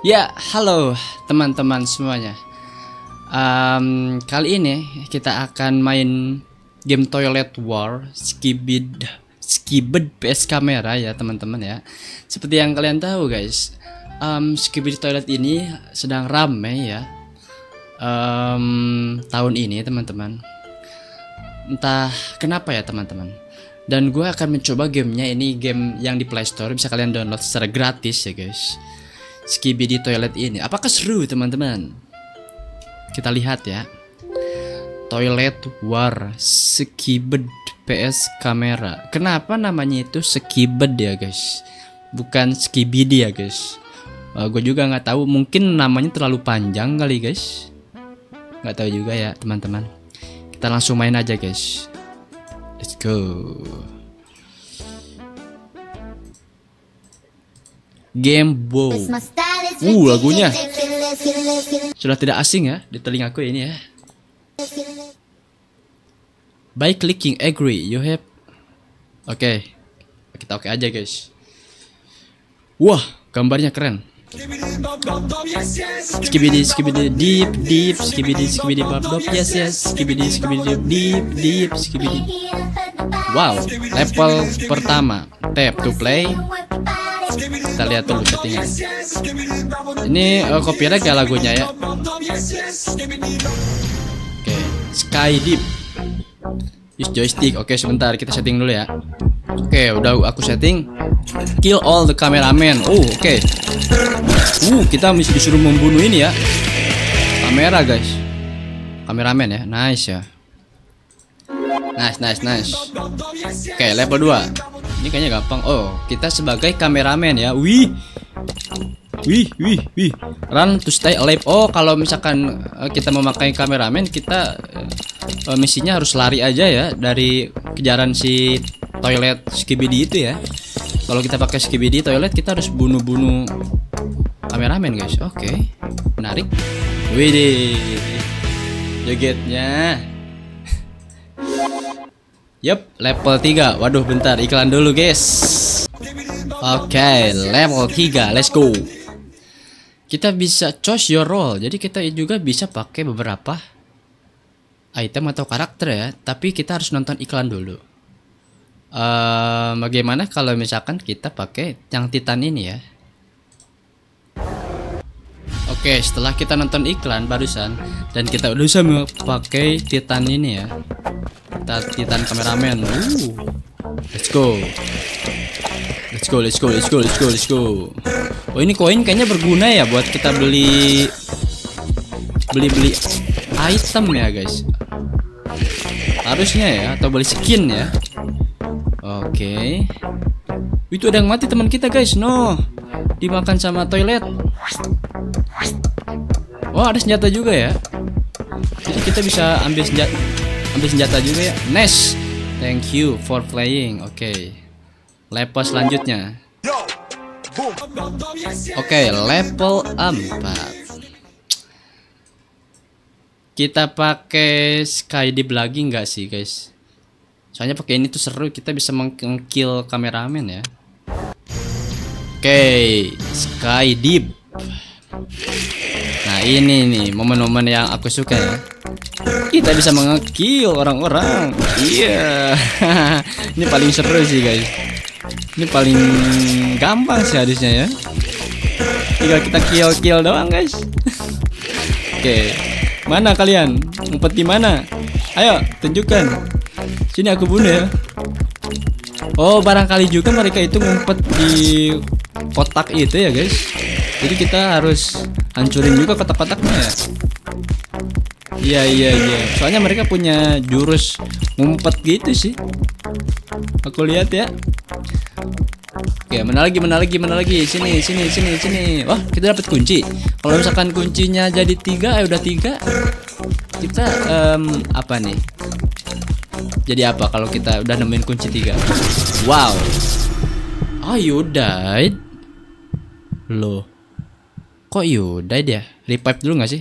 Ya, halo teman-teman semuanya. Kali ini kita akan main game Toilet War Skibidi PS Kamera ya teman-teman ya. Seperti yang kalian tahu guys, Skibidi Toilet ini sedang rame ya tahun ini teman-teman. Entah kenapa ya teman-teman. Dan gue akan mencoba gamenya, ini game yang di Play Store, bisa kalian download secara gratis ya guys. Skibidi Toilet ini apakah seru teman-teman? Kita lihat ya. Toilet War Skibidi PS Kamera. Kenapa namanya itu Skibidi ya guys, bukan Skibidi ya guys? Gue juga nggak tahu, mungkin namanya terlalu panjang kali guys, nggak tahu juga ya teman-teman. Kita langsung main aja guys, let's go. Game Bow. Lagunya sudah tidak asing ya di telingaku ini ya. By clicking agree you have. Oke. Kita oke aja guys. Wah, gambarnya keren. Skibidi skibidi deep deep, skibidi skibidi pop pop, yes yes, skibidi skibidi deep deep, skibidi. Wow, level pertama, tap to play. Kita lihat dulu settingnya. Ini copyright ya lagunya ya. Oke, Sky Deep. Use joystick. Oke, sebentar kita setting dulu ya. Oke, udah aku setting. Kill all the cameraman. Oke. Kita mesti disuruh membunuh ini ya. Kamera guys. Kameramen ya. Nice ya. Nice. Oke, level 2. Ini kayaknya gampang. Kita sebagai kameramen ya. Wih. Run to stay alive. Kalau misalkan kita memakai kameramen, kita misinya harus lari aja ya dari kejaran si toilet Skibidi itu ya. Kalau kita pakai Skibidi Toilet, kita harus bunuh-bunuh kameramen guys. Oke. Menarik. Widih. Jogetnya. Yup, level 3. Waduh, bentar, iklan dulu guys. Oke, level 3, let's go. Kita bisa choose your role. Jadi kita juga bisa pakai beberapa item atau karakter ya. Tapi kita harus nonton iklan dulu. Bagaimana kalau misalkan kita pakai yang Titan ini ya. Oke, setelah kita nonton iklan barusan dan kita udah bisa pakai Titan ini ya. Titan kameramen. Let's go. Ini koin kayaknya berguna ya buat kita beli item ya guys. Harusnya ya, atau beli skin ya. Oke. Itu ada yang mati teman kita guys. No. Dimakan sama toilet. Ada senjata juga ya. Jadi kita bisa ambil senjata juga ya. Nice. Thank you for playing. Oke. Level selanjutnya. Oke, level 4. Kita pakai Skydeep lagi nggak sih guys? Soalnya pakai ini tuh seru, kita bisa meng-kill kameramen ya. Oke, Skydeep. Nah, ini nih momen-momen yang aku suka ya. Kita bisa meng-kill orang-orang. Iya. Ini paling seru sih guys. Ini paling gampang sih harusnya ya. Tinggal kita kill doang guys. Oke. Mana kalian? Ngumpet di mana? Ayo, tunjukkan. Sini aku bunuh ya. Barangkali juga mereka itu ngumpet di kotak itu ya guys. Jadi kita harus hancurin juga kotak-kotaknya ya. Iya. Soalnya mereka punya jurus ngumpet gitu sih. Aku lihat ya. Oke, mana lagi? Sini. Wah, kita dapat kunci. Kalau misalkan kuncinya jadi 3, udah 3. Kita apa nih? Jadi apa kalau kita udah nemuin kunci 3? Wow. You died. Loh. Kok you died ya? Revive dulu nggak sih?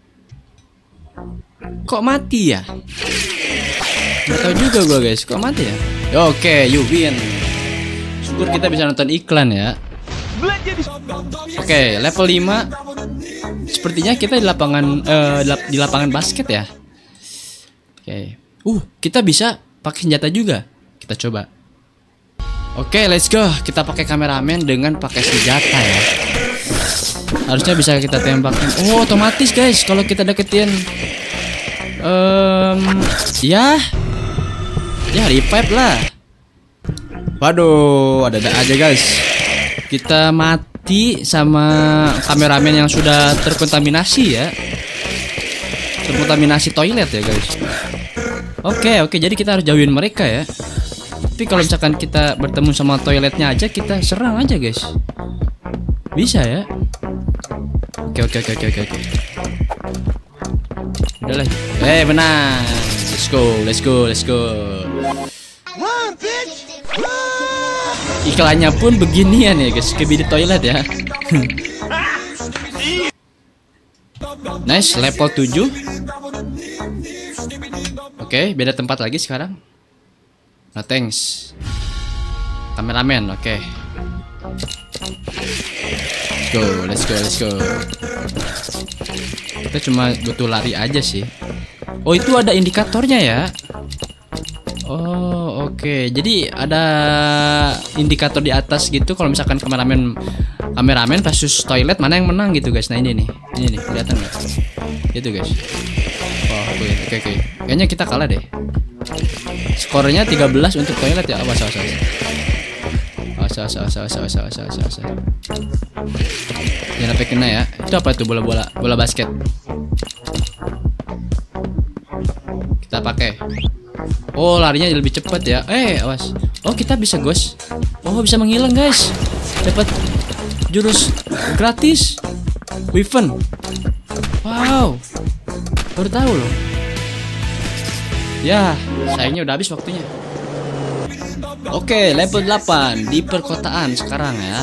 Kok mati ya? Nggak tahu juga gua guys. Kok mati ya? Oke, you win. Syukur kita bisa nonton iklan ya. Oke, level 5. Sepertinya kita di lapangan basket ya. Oke. Kita bisa pakai senjata juga. Kita coba. Oke, let's go. Kita pakai kameramen dengan pakai senjata ya. Harusnya bisa kita tembakin. Otomatis guys kalau kita deketin ya revive lah. Waduh, ada aja guys. Kita mati sama kameramen yang sudah terkontaminasi ya. Terkontaminasi toilet ya guys. Oke, jadi kita harus jauhin mereka ya. Tapi kalau misalkan kita bertemu sama toiletnya aja, kita serang aja guys. Bisa ya. Oke. Udah lah. Menang. Let's go. Iklannya pun beginian ya guys, Skibidi toilet ya. Nice, level 7. Oke, beda tempat lagi sekarang. No thanks. Kameramen, oke. Let's go. Kita cuma butuh lari aja sih. Itu ada indikatornya ya. Oke. Jadi ada indikator di atas gitu. Kalau misalkan kameramen versus toilet, mana yang menang gitu guys. Nah ini nih, kelihatan nggak? Itu guys. Oke. Kayaknya kita kalah deh. Skornya 13 untuk toilet ya. Awas. Jangan sampai kena ya. Itu apa tuh, bola basket. Kita pakai. Larinya lebih cepat ya. Awas. Kita bisa ghost. Bisa menghilang guys. Dapat jurus gratis. Weapon. Wow. Baru tahu loh. Ya, sayangnya udah habis waktunya. Oke, level 8 di perkotaan sekarang ya.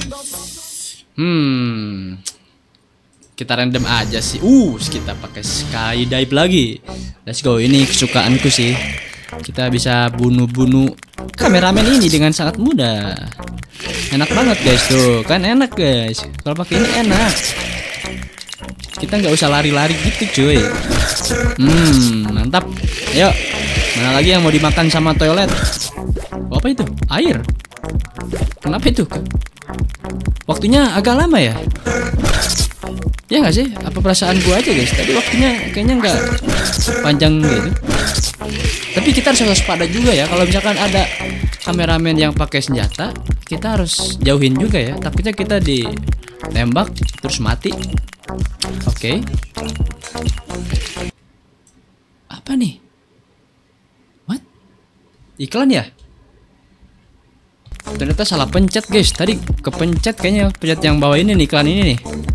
Kita random aja sih. Kita pakai skydive lagi. Let's go. Ini kesukaanku sih. Kita bisa bunuh kameramen ini dengan sangat mudah. Enak banget guys tuh. Kan enak guys. Kalau pakai ini enak. Kita nggak usah lari-lari gitu cuy. Mantap. Ayo. Mana lagi yang mau dimakan sama toilet? Apa itu? Air. Kenapa itu? Waktunya agak lama ya? Ya nggak sih? Apa perasaan gua aja guys? Tadi waktunya kayaknya nggak panjang gitu. Tapi kita harus waspada juga ya. Kalau misalkan ada kameramen yang pakai senjata, kita harus jauhin juga ya. Takutnya kita ditembak terus mati. Oke. Apa nih? What? Iklan ya? Ternyata salah pencet guys. Tadi kepencet kayaknya, pencet yang bawah ini nih, iklan ini nih.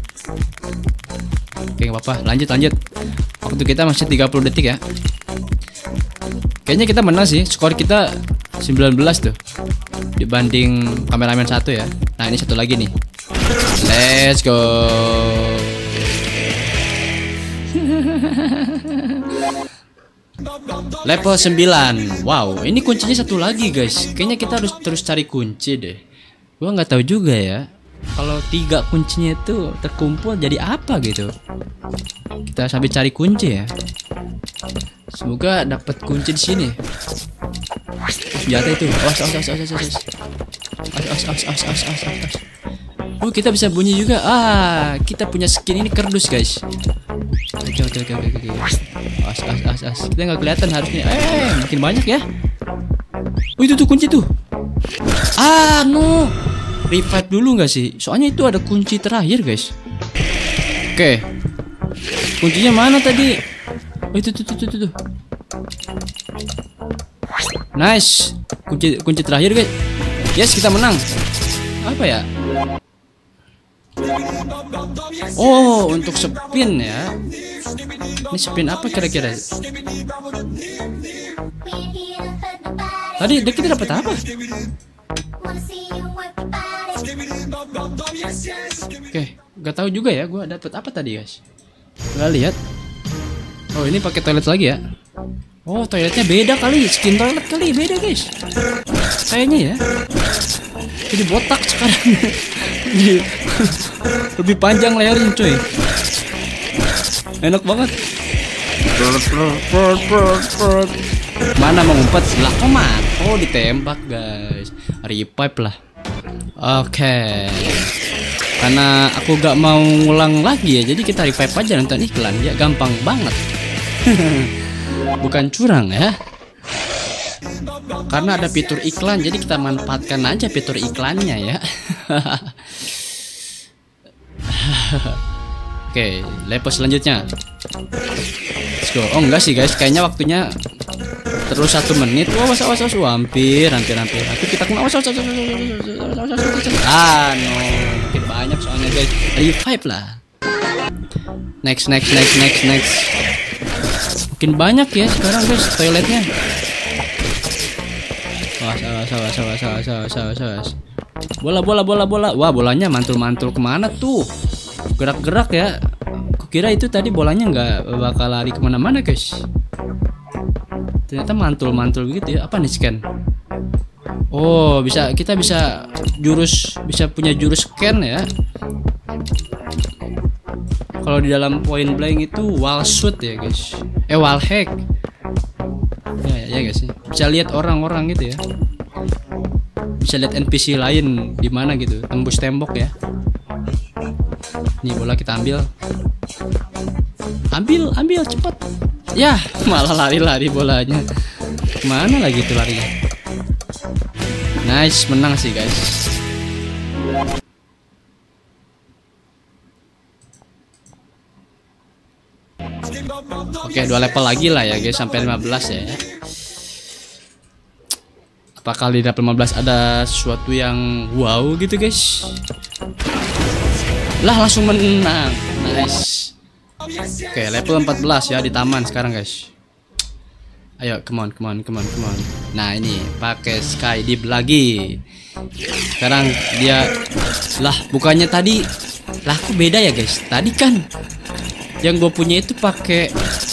Oke, nggak apa-apa. Lanjut. Waktu kita masih 30 detik ya. Kayaknya kita menang sih. Skor kita 19 tuh dibanding kameramen satu ya. Nah, ini satu lagi nih. Let's go. Level 9. Wow, ini kuncinya satu lagi guys. Kayaknya kita harus terus cari kunci deh. Gua nggak tahu juga ya. Kalau 3 kuncinya itu terkumpul jadi apa gitu. Kita sambil cari kunci ya. Semoga dapat kunci di sini. Senjata itu. Awas. Kita bisa bunyi juga. Kita punya skin ini kerdus guys. Oke. Awas. Kita nggak kelihatan harusnya. Makin banyak ya. Itu tuh kunci tuh. No. Revive dulu nggak sih? Soalnya itu ada kunci terakhir guys. Oke. Kuncinya mana tadi? Itu tuh. Nice. Kunci terakhir guys. Yes, kita menang. Apa ya? Untuk spin ya. Ini spin apa kira-kira? Tadi kita dapat apa? Oke, nggak tahu juga ya. Gua dapat apa tadi guys? Nggak lihat. Ini pakai toilet lagi ya. Toiletnya beda kali. Skin toilet kali beda guys. Kayaknya ya. Jadi botak sekarang. Jadi lebih panjang lehernya coy. Enak banget. Mana mau ngumpet? Lah komat. Oh ditembak guys. Revive lah. Oke. Karena aku gak mau ngulang lagi ya, jadi kita revive aja nonton iklan ya, gampang banget. Bukan curang ya. Karena ada fitur iklan, jadi kita manfaatkan aja fitur iklannya ya. Oke, level selanjutnya. Let's go. Oh enggak sih guys, kayaknya waktunya terus 1 menit. Wah, hampir. Aku kita kena. Ah, no. Makin banyak soalnya guys. Revive lah. Next. Makin banyak ya sekarang guys toiletnya. Sawas. Bola. Wah, bolanya mantul kemana tuh? Gerak-gerak ya. Kukira itu tadi bolanya nggak bakal lari kemana-mana guys. Ternyata mantul begitu ya. Apa nih scan? Oh, kita bisa punya jurus scan ya. Kalau di dalam point blank itu wall shoot ya guys. Wall hack. Ya guys. Bisa lihat orang-orang gitu ya. Bisa lihat NPC lain di mana gitu, tembus tembok ya. Nih bola kita ambil cepat. Ya, malah lari bolanya. Kemana lagi itu larinya? Nice, menang sih guys. Oke, 2 level lagi lah ya guys, sampai 15 ya. Apakah di level 15 ada sesuatu yang wow gitu guys? Lah langsung menang. Nice. Oke, level 14 ya di taman sekarang guys. Ayo, come on. Nah, ini pakai sky deep lagi. Sekarang dia bukannya tadi kok beda ya guys. Tadi kan yang gue punya itu pakai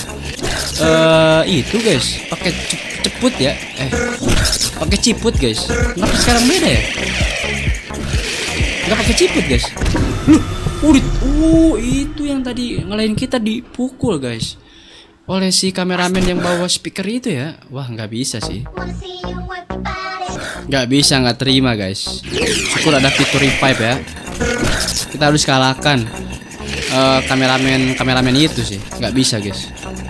itu guys, pakai ceput ya. Pakai ciput guys. Kenapa sekarang beda ya? Nggak pakai ciput guys. Itu yang tadi ngelain kita dipukul guys oleh si kameramen yang bawa speaker itu ya. Wah, nggak bisa sih. Nggak terima guys. Syukur ada fitur revive ya. Kita harus kalahkan kameramen itu sih. Nggak bisa guys.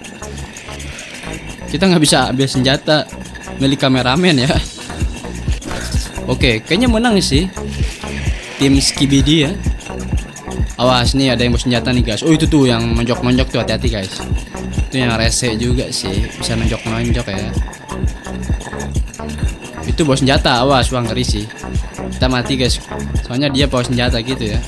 Kita nggak bisa ambil senjata milik kameramen ya. Oke, kayaknya menang sih tim Skibidi ya. Awas nih, ada yang bawa senjata nih guys. Oh, itu tuh yang monjok tuh, hati-hati guys. Itu yang rese juga sih, bisa monjok ya. Itu bawa senjata, awas, wah ngeri sih. Kita mati guys. Soalnya dia bawa senjata gitu ya.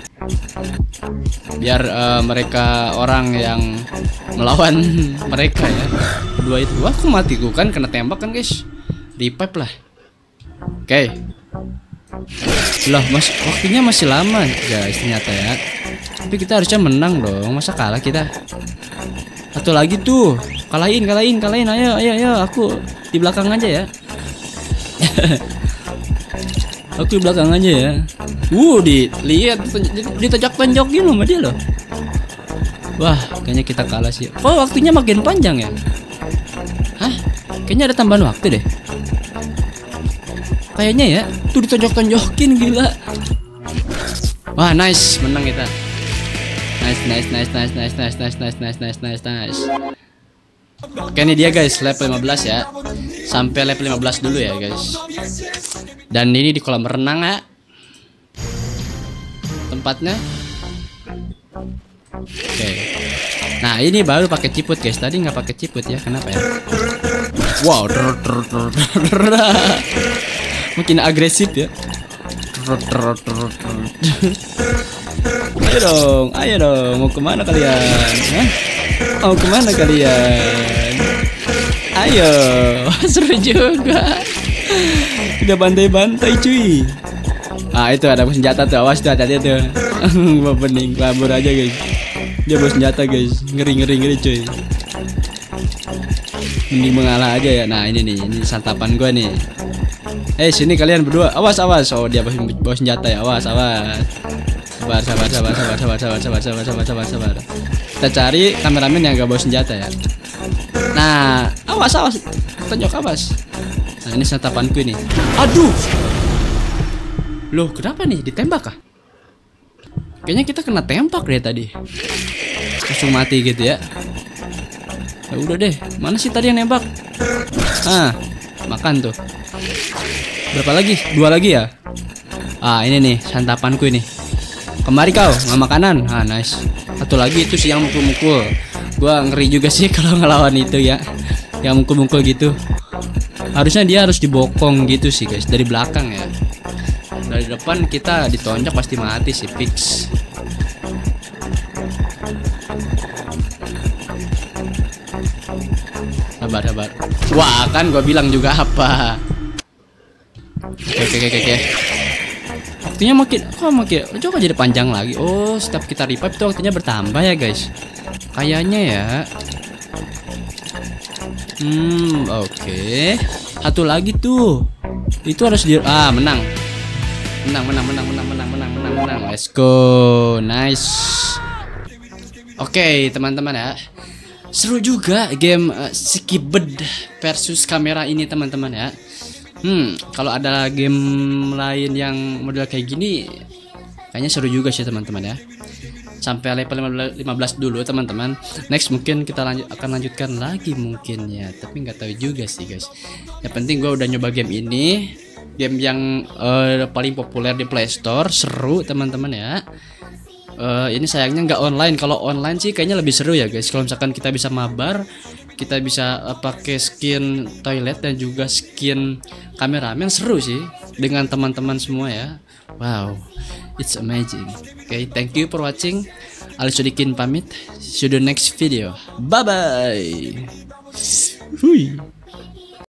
Biar mereka orang yang melawan mereka ya. Kedua itu. Wah, aku mati kan kena tembak kan guys. Revive lah. Oke. Lah, waktunya masih lama guys ternyata ya. Tapi kita harusnya menang dong. Masa kalah kita? Satu lagi tuh. Kalahin. Ayo. Aku di belakang aja ya. Aku di belakang aja ya. Dilihat ditajak-tajakin sama dia loh. Wah, kayaknya kita kalah sih. Oh, waktunya makin panjang ya. Hah? Kayaknya ada tambahan waktu deh. Kayaknya ya, tuh ditonjok-tonjokin gila. Wah, nice, menang kita. Nice. Oke, ini dia guys, level 15 ya. Sampai level 15 dulu ya guys. Dan ini di kolam renang ya. Tempatnya. Oke. Nah, ini baru pakai ciput guys. Tadi nggak pakai ciput ya. Kenapa ya? Wow. Makin agresif ya. Ayo dong. Mau kemana kalian? Mau kemana kalian? Ayo. Seru juga. Udah bantai-bantai cuy. Itu ada senjata tuh. Awas tuh, hati-hati tuh. Bening, kabur aja guys. Dia bawa senjata guys. Ngeri cuy. Mending mengalah aja ya. Nah, ini nih, ini santapan gue nih. Sini kalian berdua. Awas awas. Oh dia bawa senjata ya. Awas awas. Sabar. Kita cari kameramen yang gak bawa senjata ya. Nah, awas. Tonjok awas. Nah, ini santapanku ini. Aduh. Loh, kenapa nih? Ditembak kah? Kayaknya kita kena tembak deh tadi. Langsung mati gitu ya. Ya udah deh. Mana sih tadi yang nembak? Makan tuh. Berapa lagi? 2 lagi ya? Ini nih santapanku ini. Kemari kau, nggak makanan. Nice. Satu lagi itu sih yang mukul-mukul. Gua ngeri juga sih kalau ngelawan itu ya. Yang mukul-mukul gitu. Harusnya dia harus dibokong gitu sih guys, dari belakang ya. Dari depan kita ditonjok pasti mati sih, fix. Sabar. Wah, kan gua bilang juga apa. Oke. Waktunya makin coba jadi panjang lagi. Oh, setiap kita revive itu waktunya bertambah ya guys. Kayaknya ya. Oke. Satu lagi tuh. Itu harus menang. Menang. Let's go. Nice. Oke, teman-teman ya. Seru juga game Skibed versus kamera ini teman-teman ya. Kalau ada game lain yang model kayak gini kayaknya seru juga sih teman-teman ya. Sampai level 15 dulu teman-teman. Next mungkin kita akan lanjutkan lagi mungkin ya. Tapi nggak tahu juga sih guys. Yang penting gue udah nyoba game ini. Game yang paling populer di Play Store. Seru teman-teman ya. Ini sayangnya nggak online. Kalau online sih kayaknya lebih seru ya guys. Kalau misalkan kita bisa mabar, kita bisa pakai skin toilet dan juga skin kameramen, seru sih dengan teman-teman semua ya. Wow, it's amazing. Okay, thank you for watching. Ali Sodikin pamit. See you the next video. Bye bye. Hui.